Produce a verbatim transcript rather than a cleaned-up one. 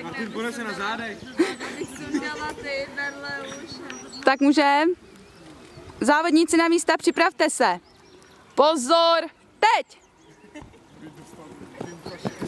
Martin, půjde se na zádech. Tak můžem. Závodníci na místa, připravte se. Pozor, teď!